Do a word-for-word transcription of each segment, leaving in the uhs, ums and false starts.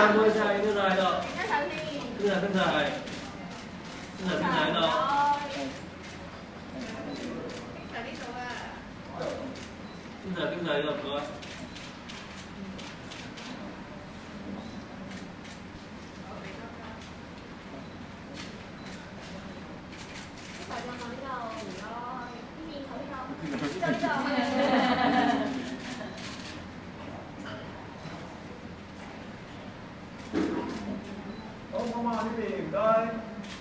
摸一下，一个来了，这个跟着来，这个跟来了，跟着跟来了，哥。 好，我望呢邊，唔該。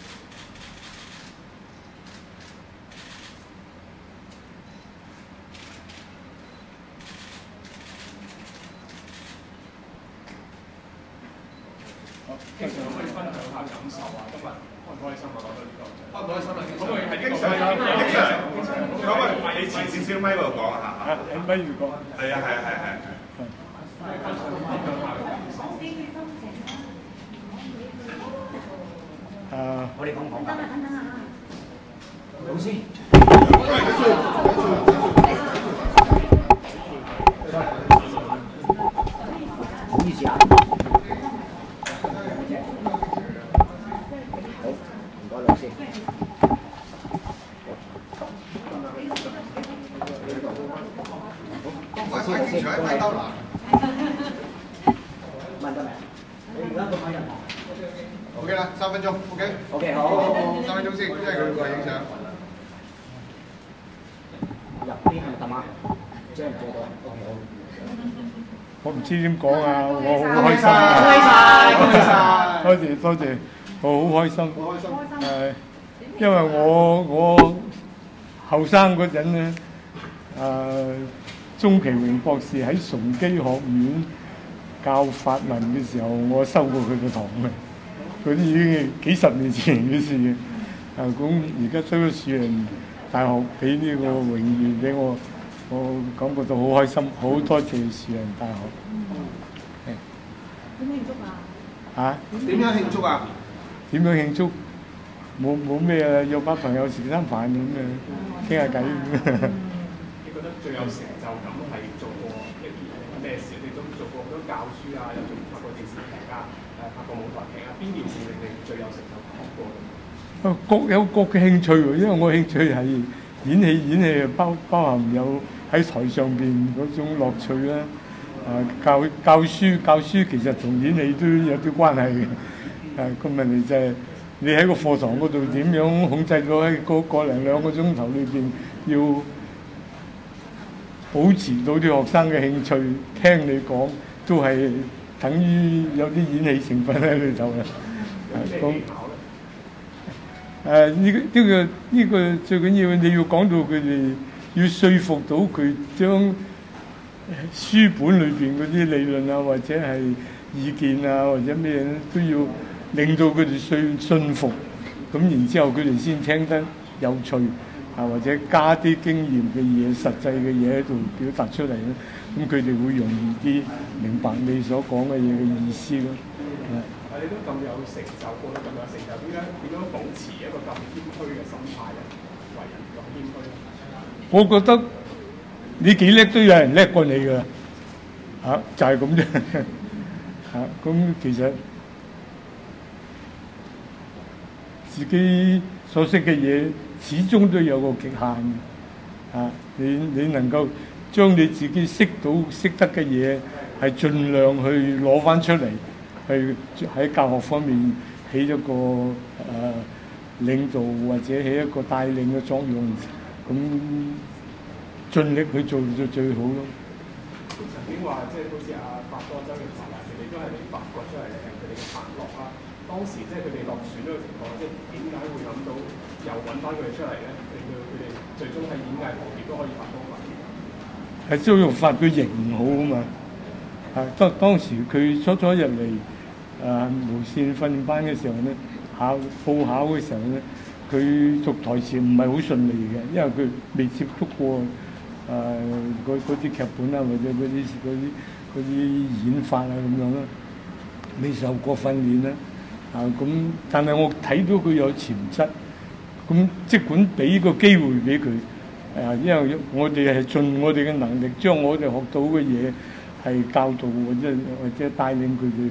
經常可以分享下感受啊，今日開唔開心啊？攞到呢個獎，開唔開心啊？咁佢係經常經常經常，咁啊，你前少少咪度講下嚇，喺咪度講，係啊係啊係係係。分享分享下嘅感受。 誒，我哋講講。等等等等啊！老師。唔好意思啊。好，唔該老師。 我係記者喺兜啦。 問得未？你而家到買人行。 OK 啦，三分鐘 ，OK。 OK 好。 三分鐘先，因為佢過嚟影相。 入邊係咪得嘛？借唔借到 ？OK 好。 我唔知點講啊！我好開心啊！ 恭喜晒！多謝多謝，我好開心。 好開心。 誒，因為我我後生嗰陣咧，誒鍾其榮博士喺崇基學院教法文嘅時候，我收過佢嘅堂嘅。嗰啲已經係幾十年前嘅事嘅。啊，咁而家收咗樹仁大學俾呢個榮譽俾我。我感覺到好開心，好多謝樹仁大學。 點慶祝啊？ 嚇？ 點樣慶祝啊？ 點樣慶祝？冇冇咩啊？約班朋友食餐飯咁嘅，傾下偈咁。 你覺得最有成就感係做過一件咩事？你都做過好多教書啊，又做拍過電視劇啊，誒拍過舞台劇啊，邊件事令你最有成就感過？ 啊，各有各嘅興趣喎，因為我興趣係演戲，演戲包包含有喺台上邊嗰種樂趣啦。啊，教教書教書其實同演戲都有啲關係嘅。誒，個問題就係你喺個課堂嗰度點樣控制到喺個個零兩個鐘頭裏邊，要保持到啲學生嘅興趣，聽你講都係等於有啲演戲成分喺裏頭嘅。咁誒呢個呢個呢個最緊要，你要講到佢哋，要說服到佢將書本裏邊嗰啲理論啊，或者係意見啊，或者咩咧，都要令到佢哋信信服，咁然之後佢哋先聽得有趣啊，或者加啲經驗嘅嘢、實際嘅嘢喺度表達出嚟咧，咁佢哋會容易啲明白你所講嘅嘢嘅意思咯。係。 你都咁有成就，過得咁有成就，點解點樣保持一個咁謙虛嘅心態咧？為人咁謙虛咧？ 我覺得你幾叻都有人叻過你㗎，嚇、啊、就係咁啫。嚇、啊、咁其實自己所識嘅嘢，始終都有個極限嘅。嚇、啊、你你能夠將你自己識到識得嘅嘢，係盡量去攞翻出嚟。去喺教學方面起一個誒、呃、領導或者起一個帶領嘅作用，咁盡力去做就最好咯。 曾經話即係好似阿發哥、周潤發啊，佢哋都係你發掘出嚟嘅佢哋嘅伯樂啊。當時即係佢哋落選嗰個情況，即係點解會諗到又揾翻佢哋出嚟咧？令到佢哋最終喺演藝行業都可以發光發熱。 係周潤發佢型好啊嘛，係當當時佢初初入嚟。誒、呃、無線訓練班嘅時候咧，考報考嘅時候咧，佢讀台詞唔係好順利嘅，因為佢未接觸過誒嗰啲劇本啊，或者嗰啲嗰啲嗰啲演法啊咁樣啦，未受過訓練啦。啊咁，但係我睇到佢有潛質，咁即管俾個機會俾佢，誒、呃，因為我哋係盡我哋嘅能力，將我哋學到嘅嘢係教導或者或者帶領佢哋。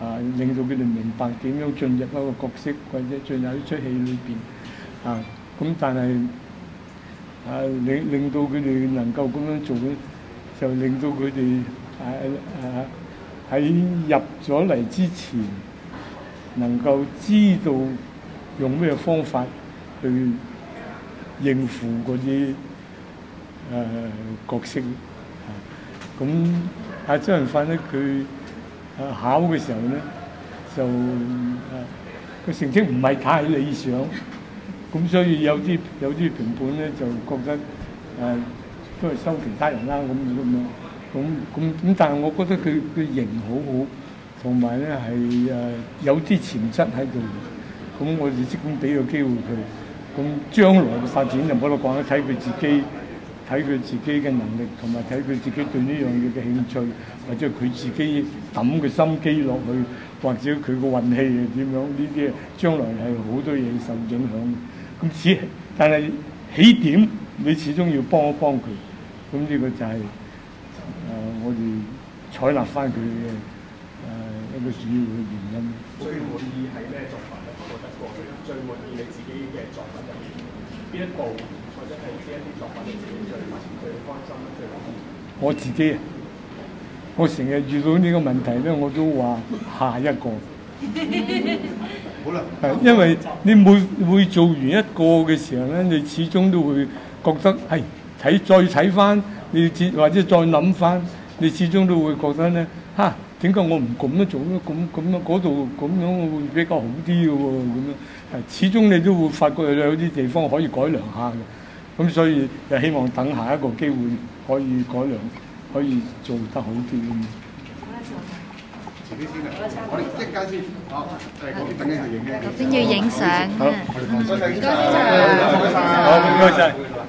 啊，令到佢哋明白點樣進入一個角色或者進入一出戲裏邊啊。咁但係啊，令令到佢哋能夠咁樣做咧，就令到佢哋誒誒喺入咗嚟之前，能夠知道用咩方法去應付嗰啲誒角色啊。咁阿周潤發咧，佢誒考嘅時候咧，就誒個成績唔係太理想。咁所以有啲有啲評判咧就覺得誒、呃、都係收其他人啦，咁咁樣，咁咁咁，但係我覺得佢佢型好好，同埋咧係誒有啲潛質喺度。咁我哋即管俾個機會佢，咁將來嘅發展就冇得講啦，睇佢自己，睇佢自己嘅能力，同埋睇佢自己對呢樣嘢嘅興趣，或者佢自己揼嘅心機落去，或者佢個運氣係點樣，呢啲將來係好多嘢受影響嘅。咁只，但係起點你始終要幫一幫佢，咁呢個就係、是、誒、呃、我哋採納翻佢嘅誒一個主要嘅原因。 最滿意係咩作品咧？覺得過去最滿意你自己嘅作品入面邊一部，或者係邊一啲作品你自己最最開心、最滿意？我自己啊，我成日遇到呢個問題咧，我都話下一個。 好啦， 係，因為你每每做完一個嘅時候咧，你始終都會覺得係睇再睇翻，你或者再諗翻，你始終都會覺得咧嚇，點解我唔咁樣做咧？咁咁樣嗰度咁樣會比較好啲嘅喎，咁樣係始終你都會發覺有啲地方可以改良下嘅，咁所以就希望等下一個機會可以改良，可以做得好啲咁。 遲啲先啊！我哋一陣間先，好，誒嗰邊等緊佢影嘅。 嗰邊要影相啊！ 好，多謝， 唔該晒。 好，唔該晒。